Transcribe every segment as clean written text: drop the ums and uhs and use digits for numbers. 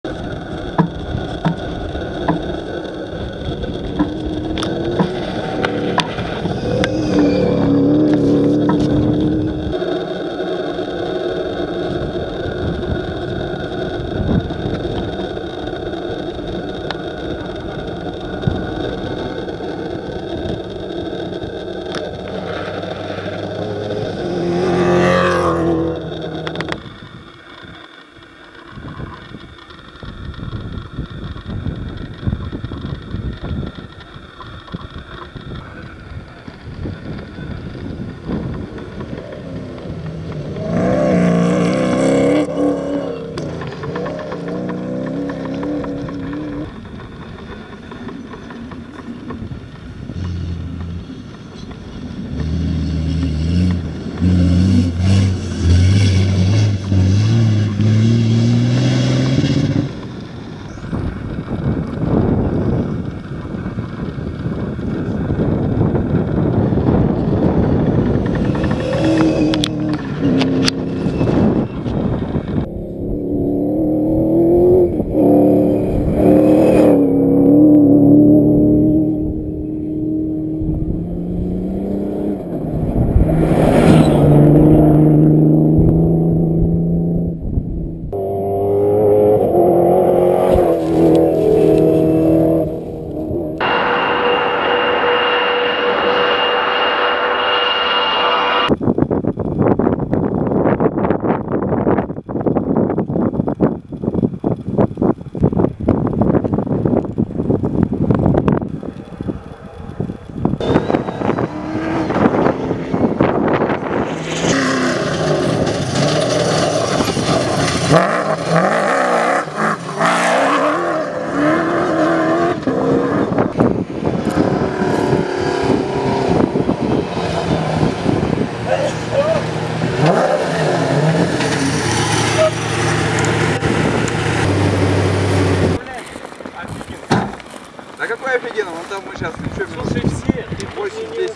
Да какой офигенно, вон там мы сейчас еще минут. Слушай, все, 8-10.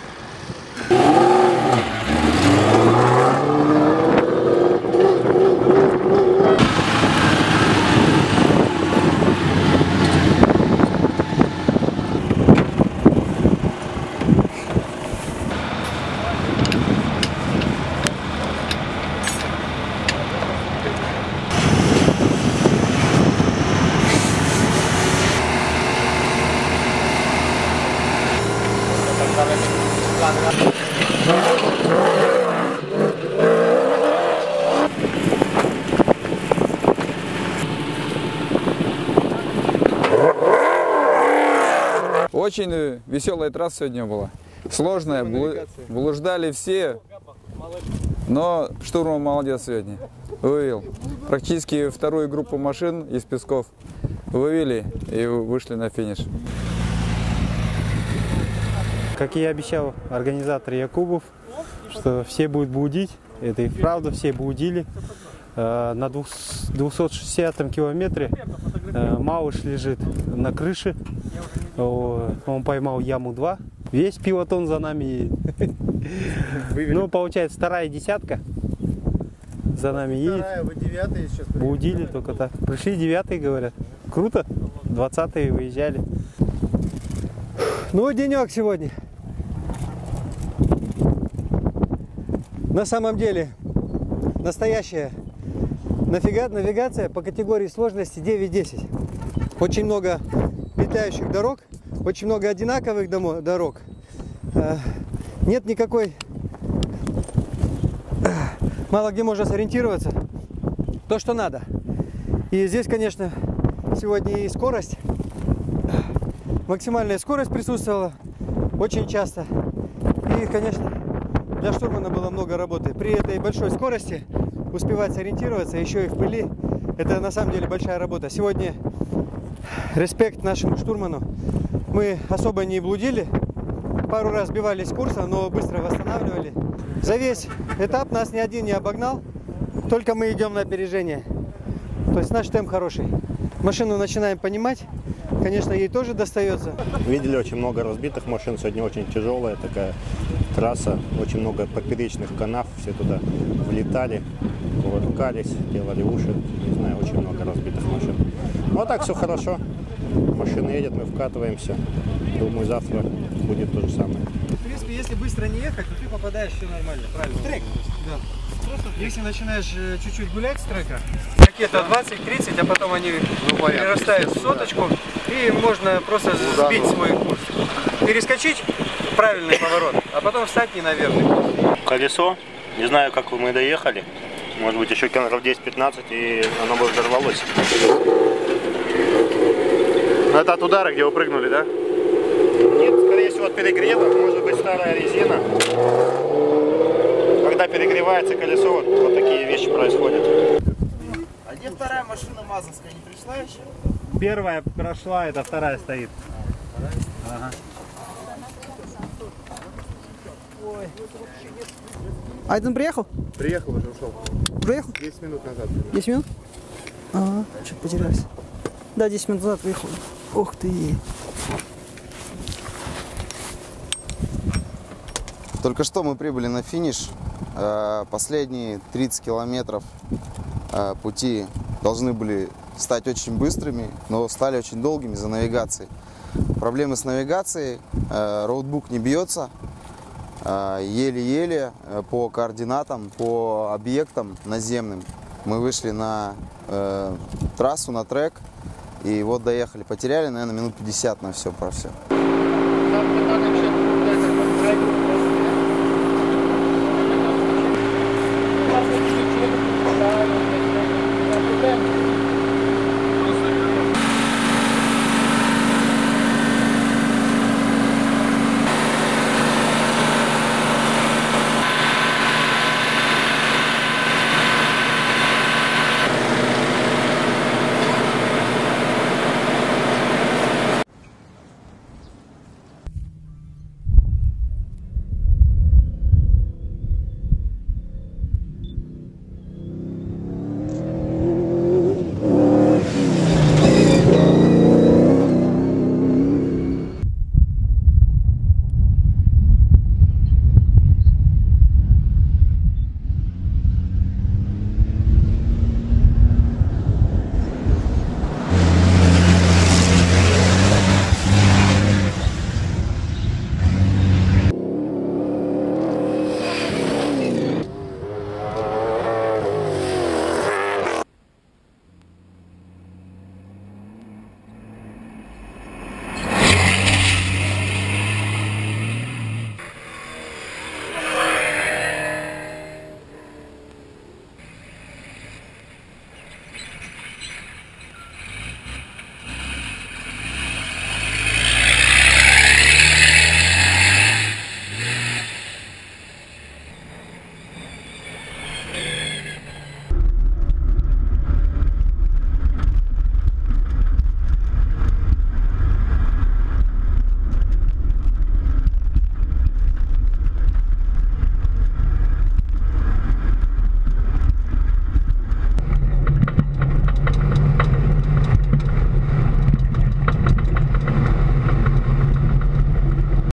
Очень веселая трасса сегодня была. Сложная, блуждали все, но штурман молодец сегодня. Вывел. Практически вторую группу машин из Песков вывели и вышли на финиш. Как я обещал организатор Якубов, что все будут блудить, это и правда, все блудили. На 260 километре Малыш лежит на крыше, он поймал яму 2, весь пилотон за нами едет. Ну, получается, вторая десятка за нами едет. Блудили только так. Пришли 9-е, говорят. Круто, 20-е выезжали. Ну, денек сегодня. На самом деле, настоящая навигация по категории сложности 9-10. Очень много петляющих дорог, очень много одинаковых дорог. Нет никакой... Мало где можно сориентироваться. То, что надо. И здесь, конечно, сегодня и скорость. Максимальная скорость присутствовала очень часто. И, конечно, для штурмана было много работы. При этой большой скорости успевать сориентироваться, еще и в пыли, это на самом деле большая работа. Сегодня респект нашему штурману. Мы особо не блудили, пару раз сбивались с курса, но быстро восстанавливали. За весь этап нас ни один не обогнал, только мы идем на опережение. То есть наш темп хороший. Машину начинаем понимать, конечно, ей тоже достается. Видели очень много разбитых машин, сегодня очень тяжелая такая трасса, очень много поперечных канав, все туда влетали, кувыркались, делали уши, не знаю, очень много разбитых машин. Ну а так все хорошо. Машина едет, мы вкатываемся. Думаю, завтра будет то же самое. В принципе, если быстро не ехать, то ты попадаешь, все нормально, правильно? Трек. Да. Если начинаешь чуть-чуть гулять с трека, ракета 20-30, а потом они перерастают в соточку, и можно просто сбить свой курс. Перескочить в правильный поворот, а потом встать не на верный курс. Колесо, не знаю, как мы доехали. Может быть, еще километров 10-15, и оно бы взорвалось. Это от удара, где вы прыгнули, да? Нет, скорее всего, от перегрева. Может быть, старая резина. Когда перегревается колесо, вот такие вещи происходят. А где вторая машина мазовская, не пришла еще? Первая прошла, это вторая стоит. Ага. А это он приехал? Приехал, уже ушел. Приехал? 10 минут назад. 10 минут? Ага, что-то потерялся. Да, 10 минут назад выехал. Ух ты. Только что мы прибыли на финиш. Последние 30 километров пути должны были стать очень быстрыми, но стали очень долгими из-за навигации. Проблемы с навигацией, роутбук не бьется, еле-еле по координатам, по объектам наземным мы вышли на трассу, на трек, и вот доехали. Потеряли, наверное, минут 50 на все про все.